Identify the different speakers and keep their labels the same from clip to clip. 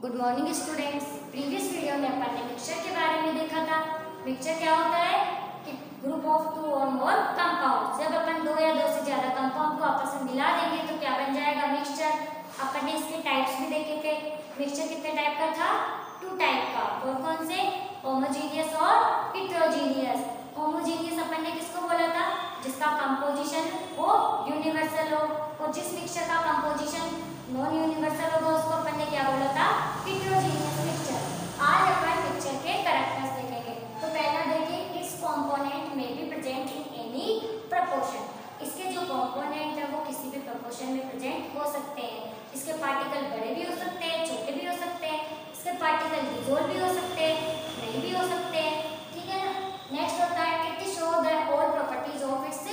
Speaker 1: Good morning students. Previous video में अपन ने मिक्सचर के बारे में देखा था। मिक्सचर क्या होता है कि ग्रुप ऑफ टू और मोर कंपाउंड। जब अपन दो या दो से ज्यादा कंपाउंड को आपस में मिला देंगे तो क्या बन जाएगा मिक्सचर। अपन ने इसके टाइप्स भी देखे थे। मिक्सचर कितने टाइप का था? 2 टाइप का। कौन कौन से? होमोजीनियस और हेटेरोजीनियस। होमोजीनियस अपन ने किसको बोला था? जिसका कंपोजिशन वो यूनिवर्सल हो। और जिस मिक्सचर का कंपोजिशन नॉन यूनिवर्सल होगा उसको अपन ने क्या बोला था? Heterogeneous mixture. आज अपन मिक्सचर के कैरेक्टर्स देखेंगे। तो पहला देखिए, इस कंपोनेंट में be present in any proportion. इसके जो कंपोनेंट है वो किसी भी प्रोपोर्शन में प्रेजेंट हो सकते हैं। इसके पार्टिकल बड़े भी हो सकते हैं, छोटे भी हो सकते हैं। इसके पार्टिकल डिसॉल्व भी हो सकते हैं, नहीं भी हो सकते हैं। ठीक है ना। नेक्स्ट होता है it show the all properties of its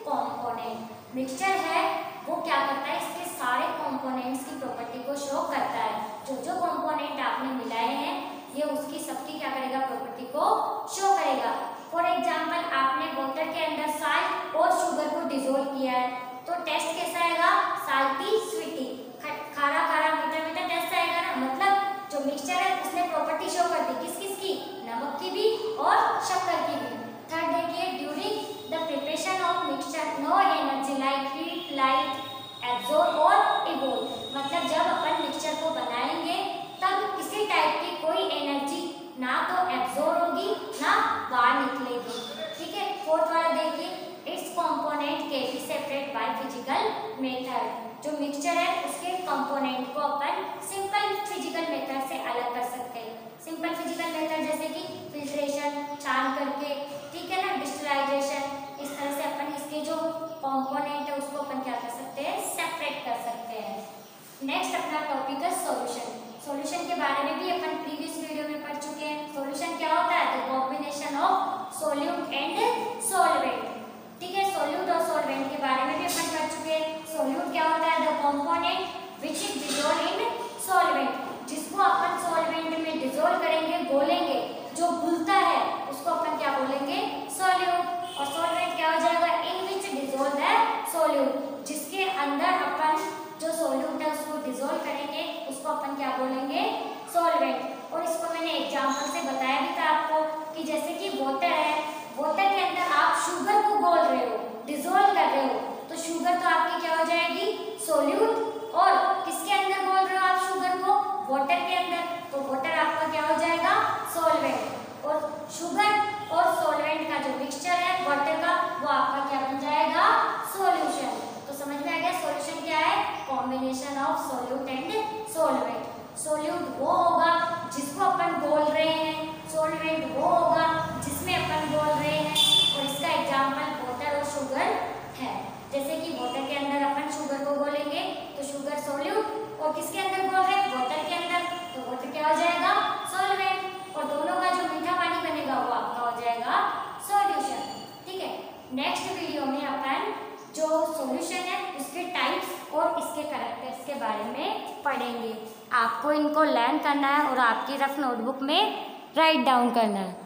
Speaker 1: component. Mixture है वो क्या करता है? इसके सारे कंपोनेंट्स की प्रॉपर्टी को शो करता है। जो जो कंपोनेंट आपने मिलाए हैं ये उसकी सबकी क्या करेगा? प्रॉपर्टी को शो करेगा। फॉर एग्जांपल आपने वाटर के अंदर साल्ट और शुगर को डिसॉल्व किया है तो टेस्ट कैसा आएगा? साल्टी स्वीटी, खारा खारा मीठा मीठा टेस्ट आएगा ना। मतलब जो मिक्सचर है उसने प्रॉपर्टी शो कर दी। किस किस की? नमक की भी और शक्कर की भी। थर्ड देखिए, during the preparation of mixture no energy like heat, light absorb और इवोल्व। मतलब जब अपन मिक्सचर को बनाएंगे तब किसी टाइप की कोई एनर्जी ना तो एब्जॉर्ब होगी ना बाहर निकलेगी। ठीक है। फोर्थ वाला देखिए, its component can be separate by physical method. जो मिक्सचर है उसके कंपोनेंट को अपन सिंपल फिजिकल मेथड से अलग कर सकते हैं। सिंपल फिजिकल मेथड जैसे कि फिल्ट्रेशन, छान करके, ठीक है ना, डिस्टिलाइजेशन। इस तरह से अपन इसके जो कंपोनेंट है उसको अपन क्या कर सकते हैं? सेपरेट कर सकते हैं। नेक्स्ट अपना टॉपिक है सॉल्यूशन। सॉल्यूशन के बारे में भी अपन प्रीवियस वीडियो में पढ़ चुके हैं। सॉल्यूशन क्या होता है? The combination of solute and solvent. ठीक है। सॉल्यूट और सॉल्वेंट के बारे में भी अपन पढ़ चुके हैं। सॉल्यूट क्या होता है? The component which is dissolve in solvent. जिसको अपन सॉल्वेंट में डिसॉल्व करेंगे, घोलेंगे, जो घुलता है उसको अपन क्या बोलेंगे? सॉल्यूट। और सॉल्वेंट क्या हो जाएगा? In which dissolve the solute. जिसके अंदर अपन जो सॉल्यूट है उसको डिसॉल्व करेंगे उसको अपन क्या बोलेंगे? सॉल्वेंट। और इसको मैंने एग्जांपल से बताया भी था आपको कि जैसे कि वाटर है, वाटर के अंदर आप शुगर को घोल रहे हो, डिसॉल्व कर रहे हो, तो शुगर तो आपकी क्या हो जाएगी? सॉल्यूट। और किसके अंदर घोल रहे हो आप शुगर को? वाटर के अंदर, तो वाटर आपका क्या हो जाएगा? सॉल्वेंट। और शुगर और सॉल्वेंट का जो मिक्सचर है वाटर का वो आपका क्या बन जाएगा? सॉल्यूशन। तो समझ में आ गया सॉल्यूशन क्या है? Combination of solute and solvent. Solute वो होगा जिसको अपन घोल रहे हैं, सॉल्वेंट वो होगा जिसमें अपन घोल रहे हैं। और इसका एग्जांपल वाटर और शुगर है। जैसे कि वाटर के अंदर अपन शुगर को घोलेंगे तो शुगर सॉल्यूट, और किसके अंदर घोल रहे हैं? वाटर के अंदर, तो वाटर क्या हो जाएगा? सॉल्वेंट। और दोनों का जो मीठा पानी बनेगा वो आपका हो जाएगा सॉल्यूशन। ठीक है। नेक्स्ट वीडियो में अपन जो सॉल्यूशन है उसके टाइप्स और इसके कैरेक्टर्स के बारे में पढ़ेंगे। आपको इनको लर्न करना है और आपकी रफ नोटबुक में राइट डाउन करना है।